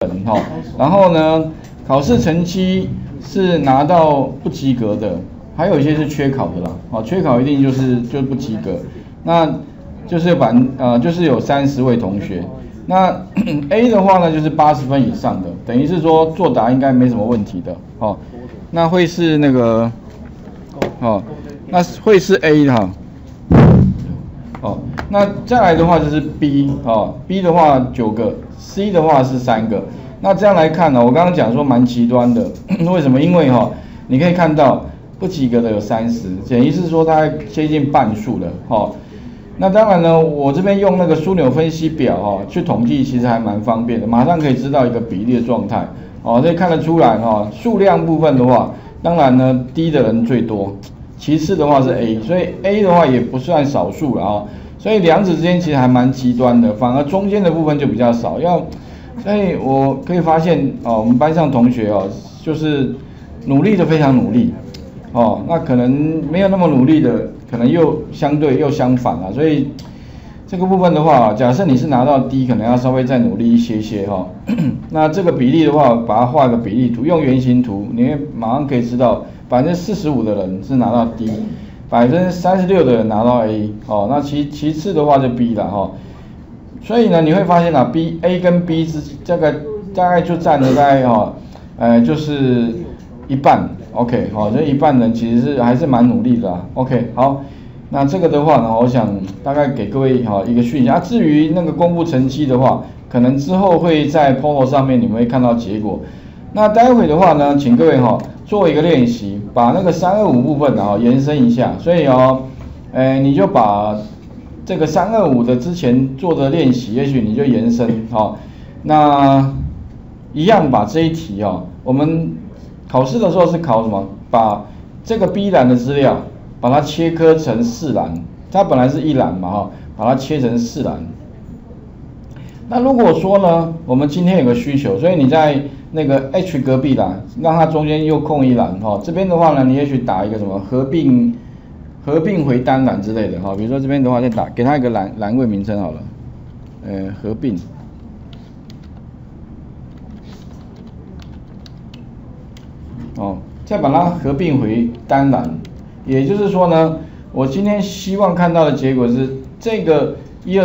哈，然后呢，考试成绩是拿到不及格的，还有一些是缺考的啦，缺考一定就是不及格，那就是就是有30位同学，那A 的话呢就是80分以上的，等于是说作答应该没什么问题的，那会是那个，那会是 A 的哈。那再来的话就是 B 的话9个 ，C 的话是3个。那这样来看呢，我刚刚讲说蛮极端的，为什么？因为你可以看到不及格的有30，等于是说它接近半数了，那当然呢，我这边用那个枢纽分析表去统计，其实还蛮方便的，马上可以知道一个比例的状态，所以看得出来数量部分的话，当然呢 D 的人最多，其次的话是 A， 所以 A 的话也不算少数了所以两者之间其实还蛮极端的，反而中间的部分就比较少。所以我可以发现我们班上同学就是努力的非常努力那可能没有那么努力的，可能又相对又相反了。所以这个部分的话，假设你是拿到 D， 可能要稍微再努力一些那这个比例的话，把它画个比例图，用圆形图，你会马上可以知道45%的人是拿到 D。36%的人拿到 A， 那其次的话就 B 了所以呢，你会发现A 跟 B 这个大概就占了大概就是一半 ，OK， 这一半人其实还是蛮努力的，OK， 好，那这个的话呢，我想大概给各位一个讯息至于那个公布成绩的话，可能之后会在 POLO 上面你们会看到结果。那待会的话呢，请各位做一个练习，把那个325部分延伸一下，所以你就把这个325的之前做的练习，也许你就延伸那一样把这一题我们考试的时候是考什么？把这个 B 栏的资料，把它切割成4栏，它本来是1栏嘛把它切成4栏。那如果说呢，我们今天有个需求，所以你在那个 H 隔壁栏，让它中间又空1栏这边的话呢，你也许打一个什么合并回单栏之类的比如说这边的话再给它一个栏位名称好了，合并再把它合并回单栏，也就是说呢，我今天希望看到的结果是这个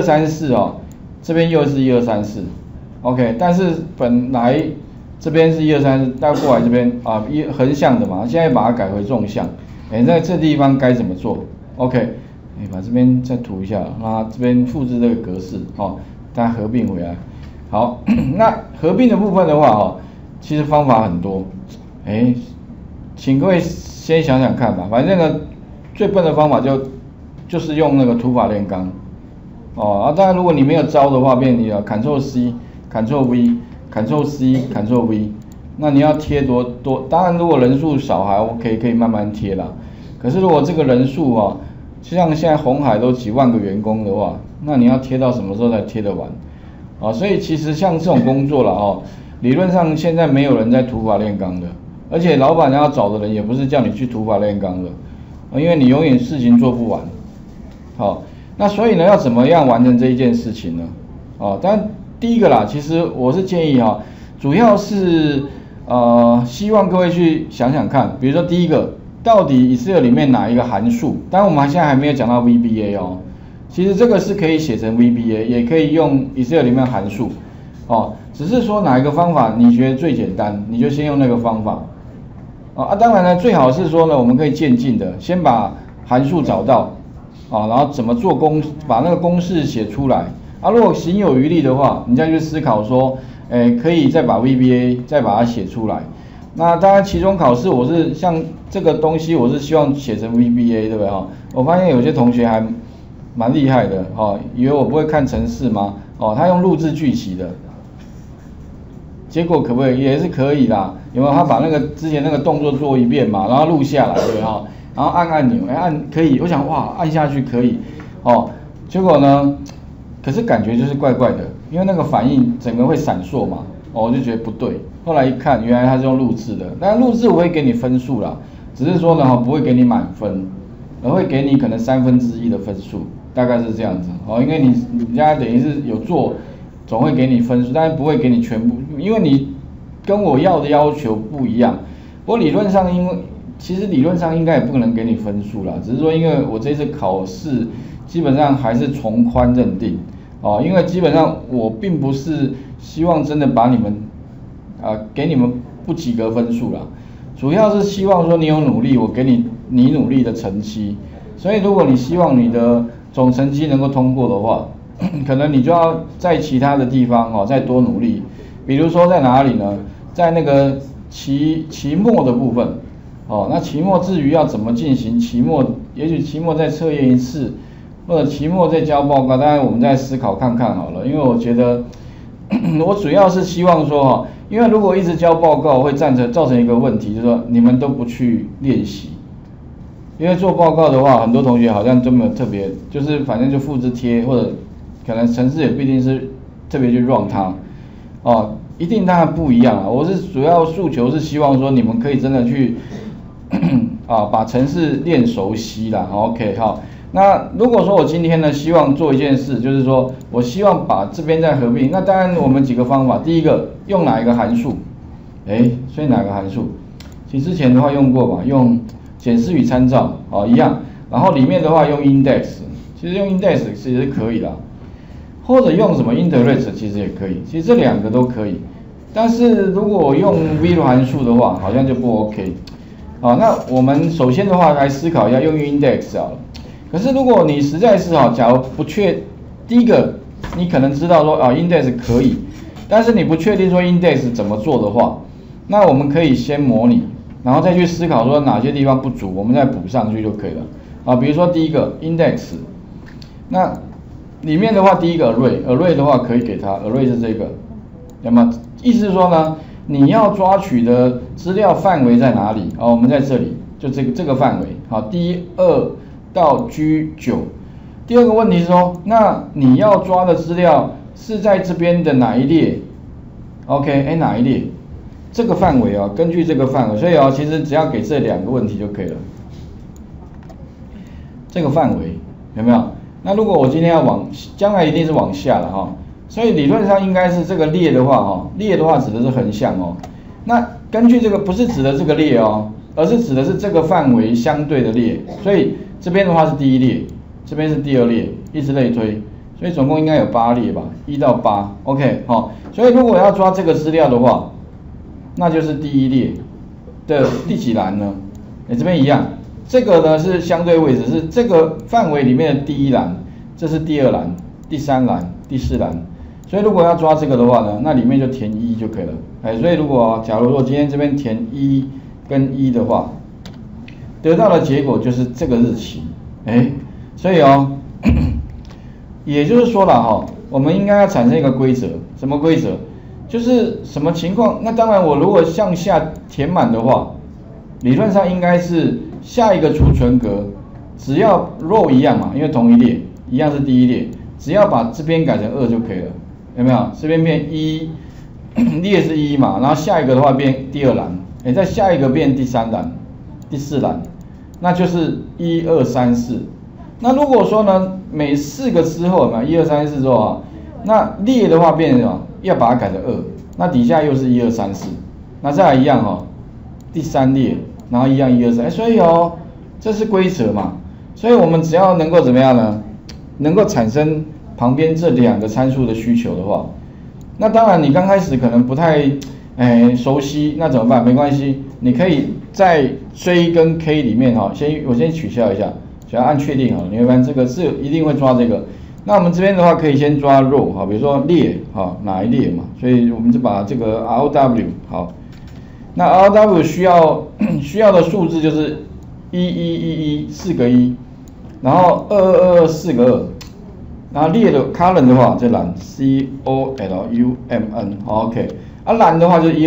1234这边又是1234 ，OK， 但是本来这边是1234，带过来这边横向的嘛，现在把它改回纵向，在这地方该怎么做 ？OK， 把这边再涂一下，让它这边复制这个格式，大家合并回来。好，那合并的部分的话其实方法很多，请各位先想想看吧，反正呢，最笨的方法就是用那个土法炼钢。当然如果你没有招的话，变你Ctrl C、Ctrl V、Ctrl C、Ctrl V， 那你要贴多，当然如果人数少还 OK， 可以慢慢贴啦。可是如果这个人数就像现在鸿海都几万个员工的话，那你要贴到什么时候才贴得完？所以其实像这种工作啦理论上现在没有人在土法炼钢的，而且老板要找的人也不是叫你去土法炼钢的，因为你永远事情做不完。那所以呢，要怎么样完成这一件事情呢？当然第一个啦，其实我是建议主要是希望各位去想想看，比如说第一个，到底 Excel 里面哪一个函数？当然我们现在还没有讲到 VBA 其实这个是可以写成 VBA， 也可以用 Excel 里面函数只是说哪一个方法你觉得最简单，你就先用那个方法当然呢，最好是说呢，我们可以渐进的，先把函数找到然后怎么做把那个公式写出来如果行有余力的话，你再去思考说，可以再把 VBA 再把它写出来。那当然，期中考试我是像这个东西，我是希望写成 VBA， 对不对我发现有些同学还蛮厉害的以为我不会看程式吗？他用录制句起的，结果可不可以？也是可以啦，有没有？他把那个之前那个动作做一遍嘛，然后录下来，对不对然后按按钮，按可以，我想哇，按下去可以，结果呢，可是感觉就是怪怪的，因为那个反应整个会闪烁嘛，我就觉得不对。后来一看，原来它是用录制的，但录制我会给你分数啦，只是说呢，不会给你满分，而会给你可能1/3的分数，大概是这样子，因为你家等于是有做，总会给你分数，但是不会给你全部， 因为你跟我要的要求不一样。不过理论上，其实理论上应该也不可能给你分数啦，只是说因为我这次考试基本上还是从宽认定哦，因为基本上我并不是希望真的把你们给你们不及格分数啦，主要是希望说你有努力，我给你努力的成绩。所以如果你希望你的总成绩能够通过的话，可能你就要在其他的地方再多努力。比如说在哪里呢？在那个期末的部分那期末至于要怎么进行期末，也许期末再测验一次，或者期末再交报告，当然我们再思考看看好了。因为我觉得我主要是希望说因为如果一直交报告会造成一个问题，就是说你们都不去练习。因为做报告的话，很多同学好像都没有特别，就是反正就复制贴，或者可能程式也不一定是特别去 run 它，一定当然不一样啊。我是主要诉求是希望说你们可以真的去把程式练熟悉啦。OK 好，那如果说我今天呢希望做一件事，就是说我希望把这边再合并，那当然我们几个方法，第一个用哪一个函数？所以哪个函数？其实之前的话用过吧，用检视与参照一样，然后里面的话用 index， 其实用 index 其实是可以的，或者用什么 interest 其实也可以，其实这两个都可以。但是如果我用 VLOOK 函数的话，好像就不 OK。那我们首先的话来思考一下用 index 好了。可是如果你实在是假如不第一个你可能知道说index 可以，但是你不确定说 index 怎么做的话，那我们可以先模拟。然后再去思考说哪些地方不足，我们再补上去就可以了。比如说第一个 index， 那里面的话第一个 array 的话可以给它 array 是这个，那么意思是说呢，你要抓取的资料范围在哪里？我们在这里就这个范围。好， D2 到 G9。第二个问题是说，那你要抓的资料是在这边的哪一列 ？OK， 哪一列？这个范围根据这个范围，所以其实只要给这两个问题就可以了。这个范围有没有？那如果我今天要将来一定是往下了所以理论上应该是这个列的话列的话指的是横向那根据这个不是指的这个列而是指的是这个范围相对的列，所以这边的话是第一列，这边是第二列，以此类推，所以总共应该有8列吧，1到8 ，OK 所以如果要抓这个资料的话，那就是第一列的第几栏呢？这边一样，这个呢是相对位置，是这个范围里面的第一栏，这是第二栏、第三栏、第四栏。所以如果要抓这个的话呢，那里面就填1就可以了。所以如果假如说今天这边填1跟1的话，得到的结果就是这个日期。所以也就是说了我们应该要产生一个规则，什么规则？就是什么情况？那当然，我如果向下填满的话，理论上应该是下一个储存格，只要 row 一样嘛，因为同一列，一样是第一列，只要把这边改成2就可以了，有没有？这边变1，列是1嘛，然后下一个的话变第二栏，再下一个变第三栏、第四栏，那就是1、2、3、4。那如果说呢，每4个之后有没有1、2、3、4之后那列的话变成什么？要把它改成2，那底下又是1、2、3、4，那再来一样第三列，然后一样1、2、3，所以这是规则嘛，所以我们只要能够怎么样呢？能够产生旁边这2个参数的需求的话，那当然你刚开始可能不太熟悉，那怎么办？没关系，你可以在 J 跟 K 里面我先取消一下，只要按确定你会发现这个是一定会抓这个。那我们这边的话可以先抓 row 比如说列哪一列嘛，所以我们就把这个 RW 那 RW 需要的数字就是4个1，然后2222 4个2，然后列的 column 的话这栏 COLUMN OK， 栏的话就是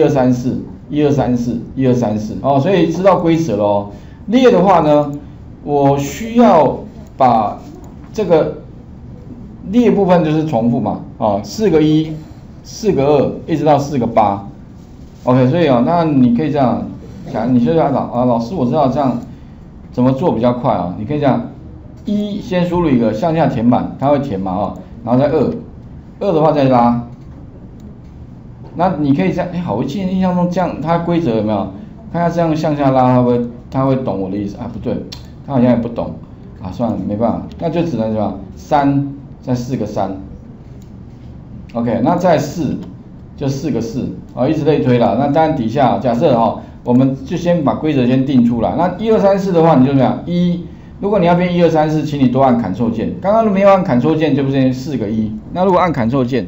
1234所以知道规则咯。列的话呢，我需要把这个列部分就是重复嘛，4个1、4个2，一直到4个8 ，OK， 所以那你可以这样想，你就想老师我知道这样怎么做比较快你可以这样，1先输入一个向下填满，它会填嘛然后再2的话再拉那你可以这样，好，我记得印象中这样，它规则有没有？看它这样向下拉，它会懂我的意思啊？不对，它好像也不懂啊，算了，没办法，那就只能什么3再4个3 ，OK， 那再4就4个4，啊，以此类推啦。那当然底下假设我们就先把规则先定出来。那1、2、3、4的话，你就怎么样？如果你要变1、2、3、4，请你多按 Ctrl 键。刚刚没有按 Ctrl 键，就不是4个1。那如果按 Ctrl 键，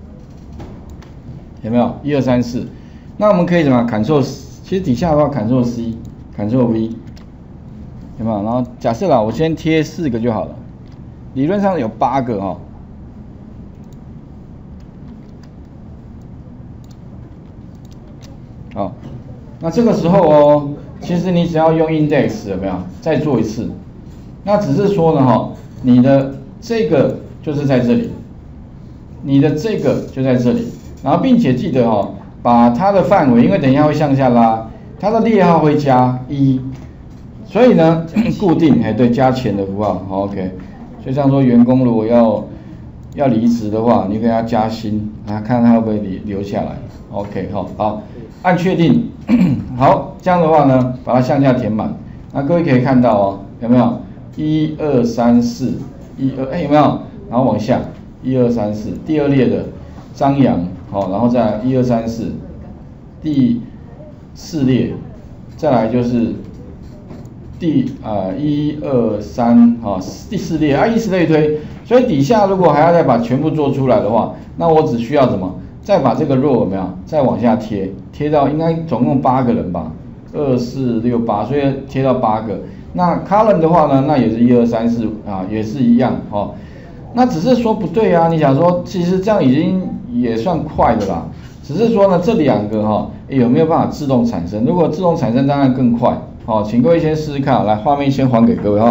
有没有1、2、3、4？那我们可以怎么 Ctrl？ 其实底下的话 Ctrl C、Ctrl V， 有没有？然后假设啦，我先贴4个就好了。理论上有8个哈。好，那这个时候其实你只要用 index 有没有？再做一次。那只是说呢你的这个就是在这里，你的这个就在这里，然后并且记得把它的范围，因为等一下会向下拉，它的列号会加1，所以呢固定，对，加钱的符号，好 ，OK。就像说员工如果要离职的话，你给他加薪，看他会不会留下来 ，OK， 好，按确定，好，这样的话呢，把它向下填满。那各位可以看到有没有？1、2、3、4，1、2，有没有？然后往下，1、2、3、4，第2列的张扬，然后再来1、2、3、4，第4列，再来就是第1、2、3，第4列以此类推。所以底下如果还要再把全部做出来的话，那我只需要什么？再把这个 row 有没有？再往下贴到应该总共8个人吧，2、4、6、8，所以贴到8个。那 column 的话呢，那也是1、2、3、4也是一样那只是说不对啊，你想说其实这样已经也算快的啦，只是说呢这2个有没有办法自动产生？如果自动产生当然更快请各位先试试看，来画面先还给各位